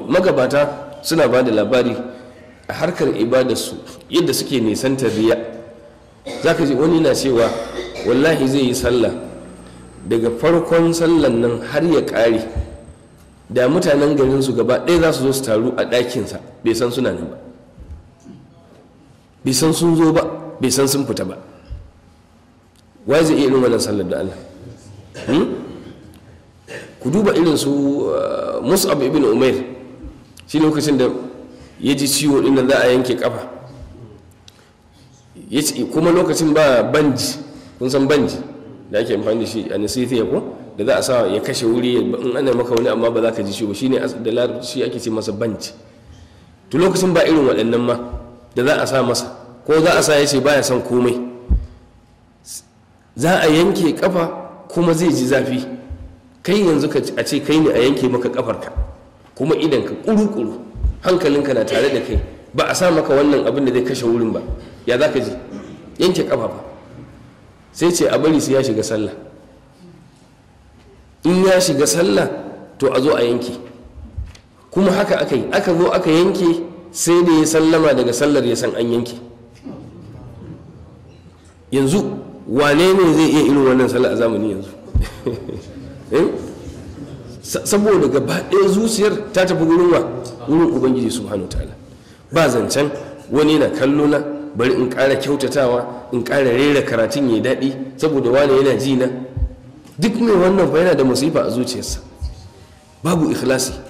magabata suna ba da labari a harkar ibadarsu yadda suke nisantar riya. za ka ji wani na cewa wallahi zai yi sallah daga farkon sallan nan har ya ƙare, da mutanen garinsu gaba ɗaya za su zo su taru a ɗakinsa bai san suna nan ba, bai san sun zo ba, bai san sun fita ba. wai zai iya irin wannan sallar da Allah? ku duba irin su Mus'ab ibn Umair, shi lokacin da ya ji ciwo ɗin da za a yanke kafa, kuma lokacin ba banji, kun san banji da ake amfani da shi a nasithiya ko, da za a sa ya kashe wuri in ana maka wani amma ba za ka ji ciwo, shine da larabci ake ce masa banji. to lokacin ba irin waɗannan ma da za a sa masa, ko za a sa ya ce baya son komai, za a yanke kafa kuma zai ji zafi. kai yanzu a ce kai ne a yanke maka kafarka kuma idan ka kuru-kuru hankalinka na tare da kai, ba a sa maka wannan abin da zai kashe wurin ba, ya za ka ji? yanke kafa ba. sai ce a bari sai ya shiga sallah, in ya shiga sallah to a zo a yanke. kuma haka aka yi, aka zo aka yanke, sai da ya sallama daga sallar ya san an yanke. yanzu wane ne zai iya irin wannan sallah a zamani yanzu? saboda gaba ɗaya zuciyar ta tafi wurin ubangiji subhanahu ta'ala. ba zancen wani na kallo na bari in ƙara kyautatawa, in ƙara rera karatun ya daɗi saboda wani yana ji na. duk mai wannan fa yana da musifa a zuciyarsa, babu ikhlasi.